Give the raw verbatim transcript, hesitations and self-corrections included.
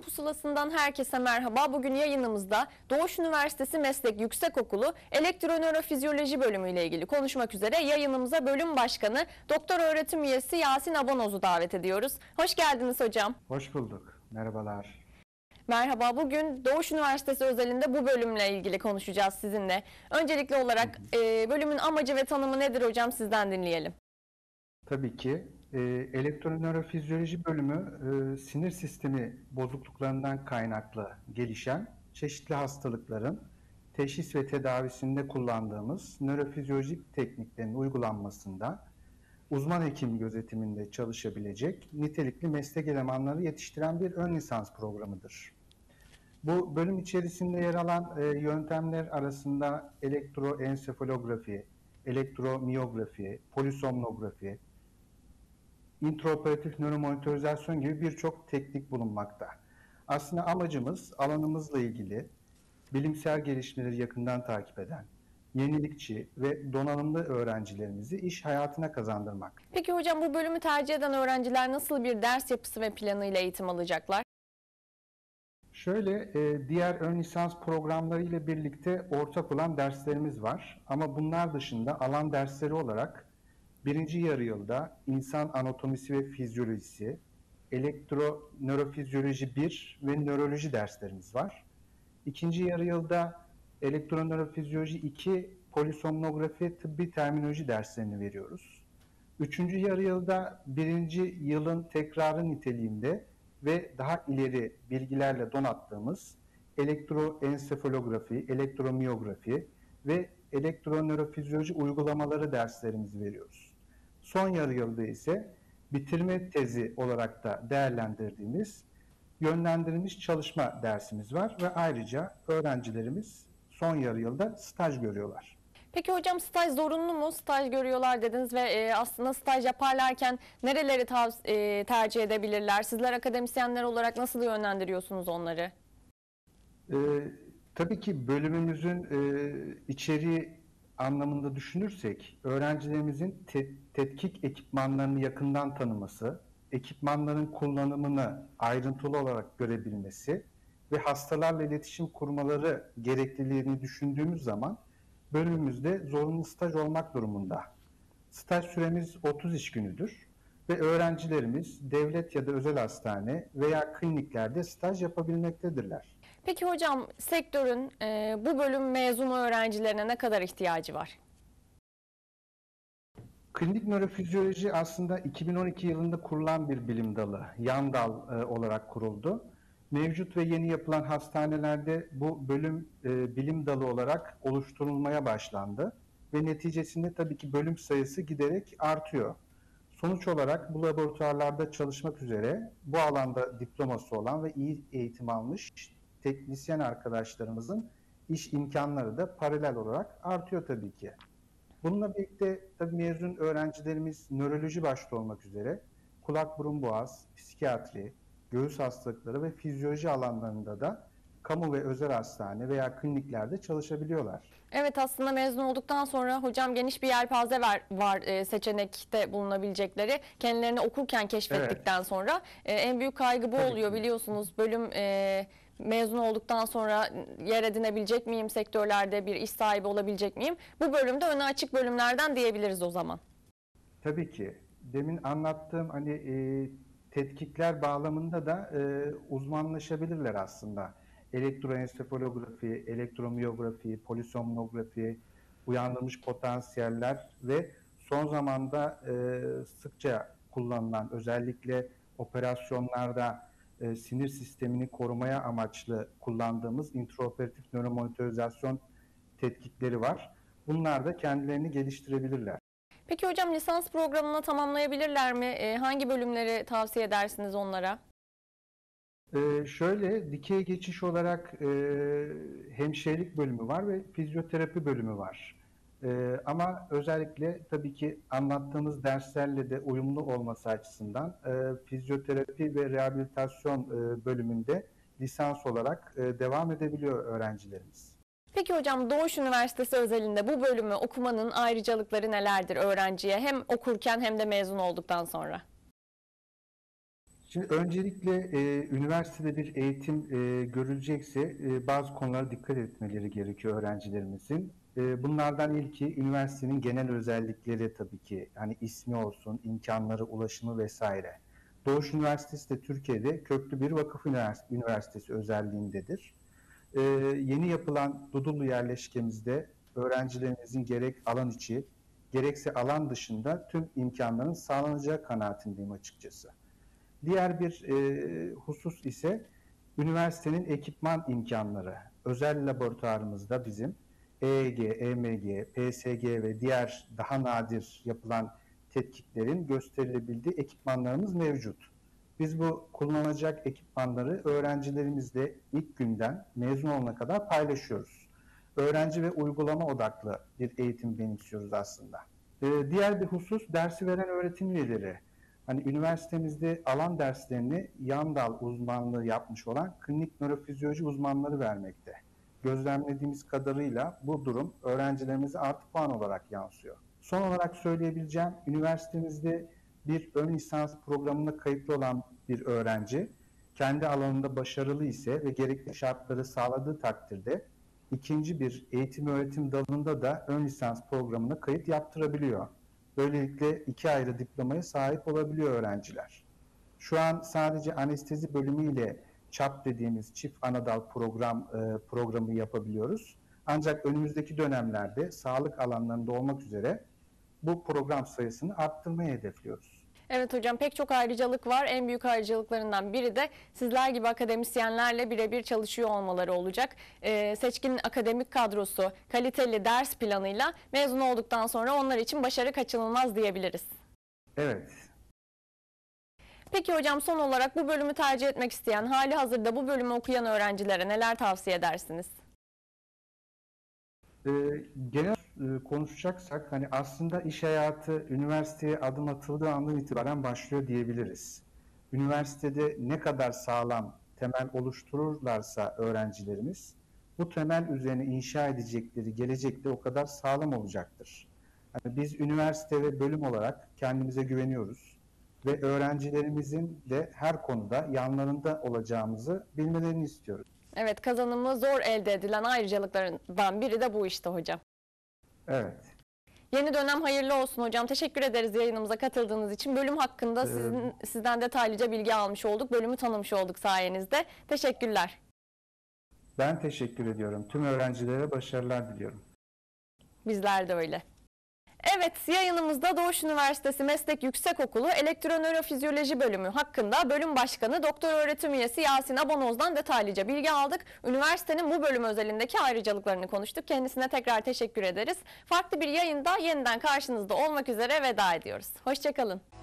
Pusulası'ndan herkese merhaba. Bugün yayınımızda Doğuş Üniversitesi Meslek Yüksekokulu Elektronörofizyoloji bölümü ile ilgili konuşmak üzere yayınımıza bölüm başkanı Doktor Öğretim Üyesi Yasin Abanoz'u davet ediyoruz. Hoş geldiniz hocam. Hoş bulduk. Merhabalar. Merhaba. Bugün Doğuş Üniversitesi özelinde bu bölümle ilgili konuşacağız sizinle. Öncelikli olarak e, bölümün amacı ve tanımı nedir hocam, sizden dinleyelim. Tabii ki. E, elektronörofizyoloji bölümü e, sinir sistemi bozukluklarından kaynaklı gelişen çeşitli hastalıkların teşhis ve tedavisinde kullandığımız nörofizyolojik tekniklerin uygulanmasında uzman hekim gözetiminde çalışabilecek nitelikli meslek elemanları yetiştiren bir ön lisans programıdır. Bu bölüm içerisinde yer alan e, yöntemler arasında elektroensefalografi, elektromiyografi, polisomnografi, intraoperatif nöromonitorizasyon gibi birçok teknik bulunmakta. Aslında amacımız alanımızla ilgili bilimsel gelişmeleri yakından takip eden, yenilikçi ve donanımlı öğrencilerimizi iş hayatına kazandırmak. Peki hocam, bu bölümü tercih eden öğrenciler nasıl bir ders yapısı ve planıyla eğitim alacaklar? Şöyle, diğer ön lisans programları ile birlikte ortak olan derslerimiz var. Ama bunlar dışında alan dersleri olarak birinci yarı yılda insan anatomisi ve fizyolojisi, elektronörofizyoloji bir ve nöroloji derslerimiz var. İkinci yarı yılda elektronörofizyoloji iki, polisomnografi, tıbbi terminoloji derslerini veriyoruz. Üçüncü yarı yılda birinci yılın tekrarı niteliğinde ve daha ileri bilgilerle donattığımız elektroensefalografi, elektromiyografi ve elektronörofizyoloji uygulamaları derslerimizi veriyoruz. Son yarı yılda ise bitirme tezi olarak da değerlendirdiğimiz yönlendirilmiş çalışma dersimiz var ve ayrıca öğrencilerimiz son yarı yılda staj görüyorlar. Peki hocam, staj zorunlu mu? Staj görüyorlar dediniz ve e, aslında staj yaparlarken nereleri e, tercih edebilirler? Sizler akademisyenler olarak nasıl yönlendiriyorsunuz onları? Ee, tabii ki bölümümüzün e, içeriği anlamında düşünürsek, öğrencilerimizin te tetkik ekipmanlarını yakından tanıması, ekipmanların kullanımını ayrıntılı olarak görebilmesi ve hastalarla iletişim kurmaları gerekliliğini düşündüğümüz zaman bölümümüzde zorunlu staj olmak durumunda. Staj süremiz otuz iş günüdür ve öğrencilerimiz devlet ya da özel hastane veya kliniklerde staj yapabilmektedirler. Peki hocam, sektörün e, bu bölüm mezunu öğrencilerine ne kadar ihtiyacı var? Klinik nörofizyoloji aslında iki bin on iki yılında kurulan bir bilim dalı, yan dal e, olarak kuruldu. Mevcut ve yeni yapılan hastanelerde bu bölüm e, bilim dalı olarak oluşturulmaya başlandı ve neticesinde tabii ki bölüm sayısı giderek artıyor. Sonuç olarak bu laboratuvarlarda çalışmak üzere bu alanda diploması olan ve iyi eğitim almış teknisyen arkadaşlarımızın iş imkanları da paralel olarak artıyor tabii ki. Bununla birlikte tabii mezun öğrencilerimiz nöroloji başta olmak üzere kulak, burun, boğaz, psikiyatri, göğüs hastalıkları ve fizyoloji alanlarında da kamu ve özel hastane veya kliniklerde çalışabiliyorlar. Evet, aslında mezun olduktan sonra hocam geniş bir yelpaze var, var e, seçenekte bulunabilecekleri. Kendilerini okurken keşfettikten evet. sonra e, en büyük kaygı bu Tabii oluyor ki. Biliyorsunuz bölüm e, mezun olduktan sonra yer edinebilecek miyim, sektörlerde bir iş sahibi olabilecek miyim? Bu bölümde öne açık bölümlerden diyebiliriz o zaman. Tabii ki. Demin anlattığım hani e, tetkikler bağlamında da e, uzmanlaşabilirler aslında. Elektroensefalografi, elektromiyografi, polisomnografi, uyandırılmış potansiyeller ve son zamanda e, sıkça kullanılan özellikle operasyonlarda e, sinir sistemini korumaya amaçlı kullandığımız intraoperatif nöromonitorizasyon tetkikleri var. Bunlar da kendilerini geliştirebilirler. Peki hocam, lisans programını tamamlayabilirler mi? E, hangi bölümleri tavsiye edersiniz onlara? Ee, şöyle, dikey geçiş olarak e, hemşirelik bölümü var ve fizyoterapi bölümü var. E, ama özellikle tabii ki anlattığımız derslerle de uyumlu olması açısından e, fizyoterapi ve rehabilitasyon e, bölümünde lisans olarak e, devam edebiliyor öğrencilerimiz. Peki hocam, Doğuş Üniversitesi özelinde bu bölümü okumanın ayrıcalıkları nelerdir öğrenciye, hem okurken hem de mezun olduktan sonra? Şimdi öncelikle e, üniversitede bir eğitim e, görülecekse e, bazı konulara dikkat etmeleri gerekiyor öğrencilerimizin. E, bunlardan ilki üniversitenin genel özellikleri tabii ki. Hani ismi olsun, imkanları, ulaşımı vesaire. Doğuş Üniversitesi de Türkiye'de köklü bir vakıf üniversitesi, üniversitesi özelliğindedir. E, yeni yapılan Dudullu yerleşkemizde öğrencilerimizin gerek alan içi, gerekse alan dışında tüm imkanların sağlanacağı kanaatindeyim açıkçası. Diğer bir e, husus ise üniversitenin ekipman imkanları. Özel laboratuvarımızda bizim E E G, E M G, P S G ve diğer daha nadir yapılan tetkiklerin gösterilebildiği ekipmanlarımız mevcut. Biz bu kullanılacak ekipmanları öğrencilerimizle ilk günden mezun olana kadar paylaşıyoruz. Öğrenci ve uygulama odaklı bir eğitim benimsiyoruz aslında. Ee, diğer bir husus dersi veren öğretim üyeleri. Hani üniversitemizde alan derslerini yan dal uzmanlığı yapmış olan klinik nörofizyoloji uzmanları vermekte. Gözlemlediğimiz kadarıyla bu durum öğrencilerimize artı puan olarak yansıyor. Son olarak söyleyebileceğim, üniversitemizde bir ön lisans programına kayıtlı olan bir öğrenci, kendi alanında başarılı ise ve gerekli şartları sağladığı takdirde ikinci bir eğitim öğretim dalında da ön lisans programına kayıt yaptırabiliyor. Böylelikle iki ayrı diplomaya sahip olabiliyor öğrenciler. Şu an sadece anestezi bölümüyle ÇAP dediğimiz çift anadal program e, programı yapabiliyoruz. Ancak önümüzdeki dönemlerde sağlık alanlarında olmak üzere bu program sayısını arttırmayı hedefliyoruz. Evet hocam, pek çok ayrıcalık var. En büyük ayrıcalıklarından biri de sizler gibi akademisyenlerle birebir çalışıyor olmaları olacak. Ee, seçkin akademik kadrosu, kaliteli ders planıyla mezun olduktan sonra onlar için başarı kaçınılmaz diyebiliriz. Evet. Peki hocam, son olarak bu bölümü tercih etmek isteyen, hali hazırda bu bölümü okuyan öğrencilere neler tavsiye edersiniz? Ee, genel e, konuşacaksak hani aslında iş hayatı üniversiteye adım atıldığı andan itibaren başlıyor diyebiliriz. Üniversitede ne kadar sağlam temel oluştururlarsa öğrencilerimiz bu temel üzerine inşa edecekleri gelecekte o kadar sağlam olacaktır. Yani biz üniversite ve bölüm olarak kendimize güveniyoruz ve öğrencilerimizin de her konuda yanlarında olacağımızı bilmelerini istiyoruz. Evet, kazanımı zor elde edilen ayrıcalıklarından biri de bu işte hocam. Evet. Yeni dönem hayırlı olsun hocam. Teşekkür ederiz yayınımıza katıldığınız için. Bölüm hakkında Ee, sizin, sizden detaylıca bilgi almış olduk. Bölümü tanımış olduk sayenizde. Teşekkürler. Ben teşekkür ediyorum. Tüm öğrencilere başarılar diliyorum. Bizler de öyle. Evet, yayınımızda Doğuş Üniversitesi Meslek Yüksekokulu Elektronörofizyoloji Bölümü hakkında Bölüm Başkanı Doktor Öğretim Üyesi Yasin Abanoz'dan detaylıca bilgi aldık. Üniversitenin bu bölüm özelindeki ayrıcalıklarını konuştuk. Kendisine tekrar teşekkür ederiz. Farklı bir yayında yeniden karşınızda olmak üzere veda ediyoruz. Hoşça kalın.